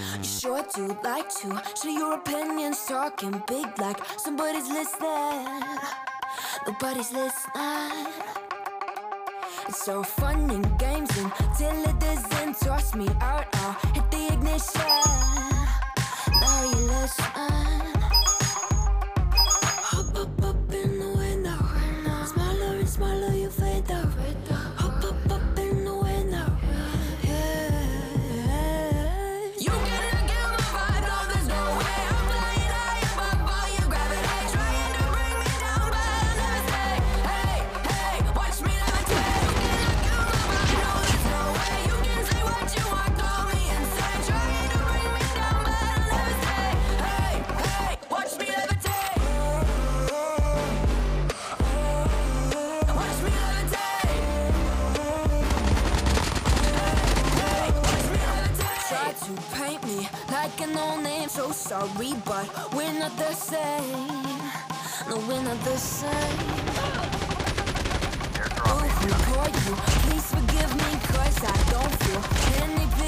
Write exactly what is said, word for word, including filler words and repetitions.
You sure do like to share your opinions, talking big like somebody's listening. Nobody's listening. It's so fun and games until it doesn't. Toss me out, I'll hit the ignition. Now you listen. Hop up up in the window. Smaller and smaller you fade out. Hop up up in the window. You gotta get my vibe, no there's no way. I'm flying high above all your gravity, trying to bring me down, but I'll never stay. Hey, hey, watch me levitate. You cannot get my vibe, no there's no way. You can say what you want, call me insane, trying to bring me down, but I'll never stay. Hey, hey, watch me levitate. Watch me levitate. Hey, watch me levitate. Try to paint me like a no-name, so sorry, but we're not the same. No, we're not the same. Oh, who called you? Please forgive me, cause I don't feel anything.